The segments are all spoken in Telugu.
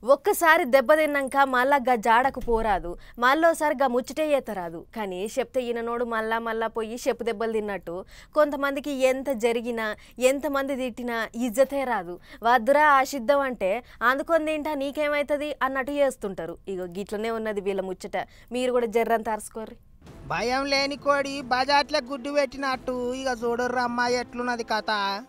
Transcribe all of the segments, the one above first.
ఒక్కసారి దెబ్బతిన్నాక మళ్ళా గా జాడకు పోరాదు, మళ్ళోసారి గా ముచ్చటే ఏతరాదు. కానీ చెప్తే ఈయననోడు మళ్ళా మళ్ళా పోయి చెప్పు దెబ్బలు తిన్నట్టు కొంతమందికి ఎంత జరిగినా ఎంతమంది తిట్టినా ఇజ్జతే రాదు. వద్దురా ఆశిద్దాం అంటే అందుకొని తింటా నీకేమవుతుంది అన్నట్టు చేస్తుంటారు. ఇగో గిట్లనే ఉన్నది వీళ్ళ ముచ్చట. మీరు కూడా జర్రంత అరుసుకోర్రి. భయం లేని కోడి బజాట్లే గుడ్డు పెట్టినట్టు ఇక చూడర్రు అమ్మాయి ఎట్లున్నది కథ.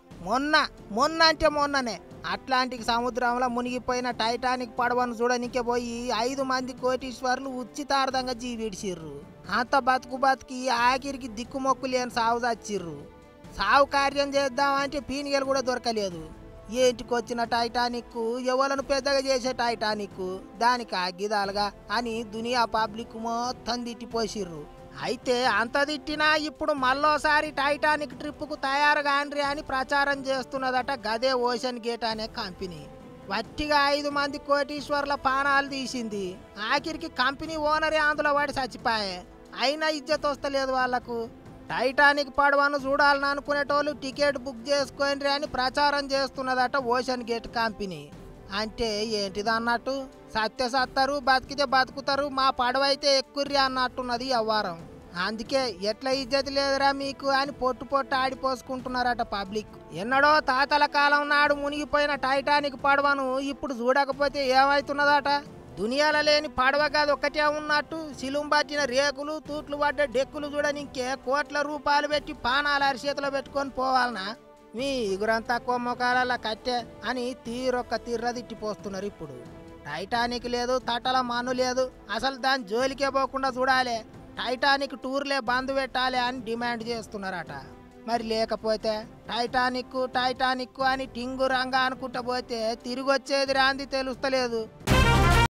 మొన్న అంటే మొన్ననే అట్లాంటిక్ సముద్రంలో మునిగిపోయిన టైటానిక్ పడవను చూడనికే పోయి 5 మంది కోటీశ్వర్లు ఉచితార్థంగా జీవిడిచిర్రు. అంత బతికి ఆఖరికి దిక్కుమొక్కు లేని సాగు చచ్చిర్రు. సాగు కార్యం చేద్దామంటే పీనిగలు కూడా దొరకలేదు. ఏంటికొచ్చిన టైటానిక్, ఎవలను పెద్దగా చేసే టైటానిక్, దానికి అగ్గిదాలుగా అని దునియా పబ్లిక్ మొత్తం తిట్టిపోసిర్రు. అయితే అంత తిట్టినా ఇప్పుడు మళ్ళోసారి టైటానిక్ ట్రిప్పుకు తయారు కాండ్రి అని ప్రచారం చేస్తున్నదట గదే ఓషన్ గేట్ అనే కంపెనీ. వట్టిగా 5 మంది కోటీశ్వర్ల పానాలు తీసింది. ఆఖరికి కంపెనీ ఓనరే అందులో పడి చచ్చిపాయే. అయినా ఇజ్జత్ వస్తలేదు వాళ్లకు. టైటానిక్ పడవను చూడాలని అనుకునేటోళ్ళు టికెట్ బుక్ చేసుకోండి అని ప్రచారం చేస్తున్నదట ఓషన్ గేట్ కంపెనీ. అంటే ఏంటిది అన్నట్టు, సత్తారు బతికితే బతుకుతారు, మా పడవైతే ఎక్కుర్రి అన్నట్టున్నది వ్యవహారం. అందుకే ఎట్లా ఇజ్జత్ లేదురా మీకు అని పొట్టు ఆడిపోసుకుంటున్నారట పబ్లిక్. ఎన్నడో తాతల కాలం నాడు మునిగిపోయిన టైటానిక్ పడవను ఇప్పుడు చూడకపోతే ఏమవుతున్నదట. దునియాల లేని పడవ కాదు ఒకటే ఉన్నట్టు సిలుం పట్టిన రేకులు తూట్లు పడ్డ డెక్కులు చూడనికే కోట్ల రూపాయలు పెట్టి పానాలు అరిచేతిలో పెట్టుకొని పోవాలనా? మీ ఇగురంతా కొమ్మకాల కట్టే అని తీరొక్క తిర్రదిట్టిపోస్తున్నారు. ఇప్పుడు టైటానిక్ లేదు, తట్టల మన్ను లేదు, అసలు దాని జోలికే పోకుండా చూడాలి, టైటానిక్ టూర్లే బంద్ పెట్టాలి అని డిమాండ్ చేస్తున్నారట. మరి లేకపోతే టైటానిక్ అని టింగు రంగా అనుకుంటా పోతే తిరిగి వచ్చేది రాంది తెలుస్తలేదు.